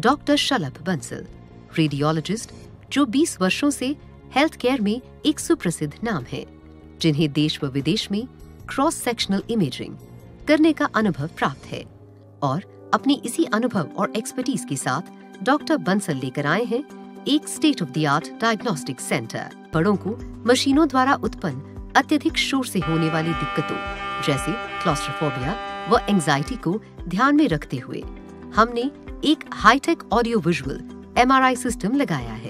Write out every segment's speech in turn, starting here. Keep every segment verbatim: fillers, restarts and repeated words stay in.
Doctor शलभ Bansal, radiologist जो बीस वर्षों से हेल्थ केयर में एक सुप्रसिद्ध नाम है, जिन्हें देश व विदेश में क्रॉस सेक्शनल इमेजिंग करने का अनुभव प्राप्त है। और अपनी इसी अनुभव और एक्सपर्टीज के साथ डॉक्टर बंसल लेकर आए हैं एक state of the art diagnostic centre. बड़ों को मशीनों द्वारा उत्पन्न अत्यधिक शोर से होने वाली दिक्कतों जैसे क्लॉस्ट्रोफोबिया व एंजाइटी को ध्यान में रखते हुए हमने एक hi tech audio visual M R I system लगाया है।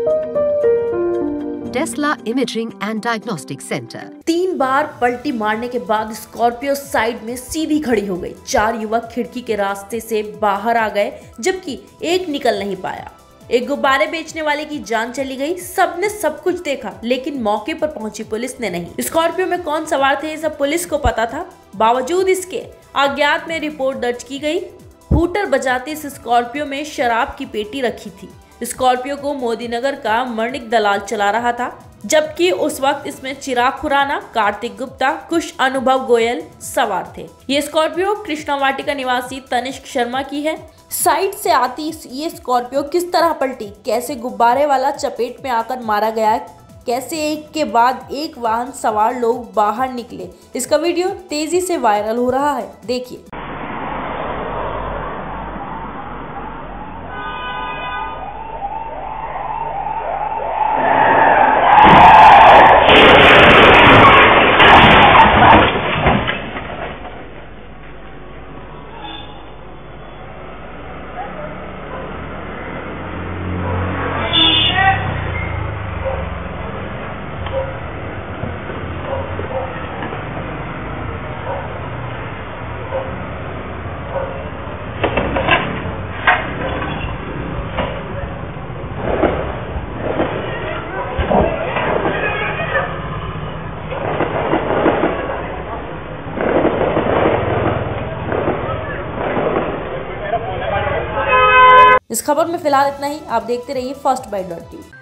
Tesla imaging and diagnostic centre. तीन बार पलटी मारने के बाद स्कॉर्पियो साइड में सीधी खड़ी हो गई। चार युवक खिड़की के रास्ते से बाहर आ गए, जबकि एक निकल नहीं पाया। एक गुब्बारे बेचने वाले की जान चली गई। सबने सब कुछ देखा, लेकिन मौके पर पहुंची पुलिस ने नहीं। स्कॉर्पियो में कौन सवार थे ये सब पुलिस को पता था। बावजूद इसके अज्ञात में रिपोर्ट दर्ज की गई। हूटर बजाते इस स्कॉर्पियो में शराब की पेटी रखी थी। स्कॉर्पियो को मोदीनगर का मणिक दलाल चला रहा था, जबकि उस वक्त इसमें चिराग खुराना, कार्तिक गुप्ता, कुछ अनुभव गोयल सवार थे। ये स्कॉर्पियो कृष्णा वाटिका निवासी तनिष्क शर्मा की है। साइड से आती ये स्कॉर्पियो किस तरह पलटी, कैसे गुब्बारे वाला चपेट में आकर मारा गया, कैसे एक के बाद एक वाहन सवार लोग बाहर निकले, इसका वीडियो तेजी से वायरल हो रहा है। देखिए। इस खबर में फिलहाल इतना ही। आप देखते रहिए फर्स्ट बाइट डॉट टीवी।